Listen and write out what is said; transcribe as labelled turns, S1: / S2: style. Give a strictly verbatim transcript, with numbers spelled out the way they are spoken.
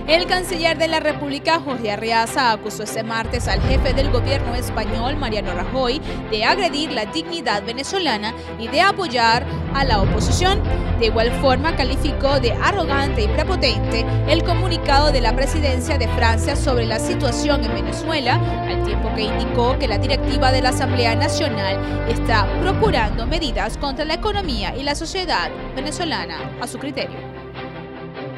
S1: El canciller de la República, Jorge Arreaza, acusó este martes al jefe del gobierno español, Mariano Rajoy, de agredir la dignidad venezolana y de apoyar a la oposición. De igual forma, calificó de arrogante y prepotente el comunicado de la presidencia de Francia sobre la situación en Venezuela, al tiempo que indicó que la directiva de la Asamblea Nacional está procurando medidas contra la economía y la sociedad venezolana a su criterio.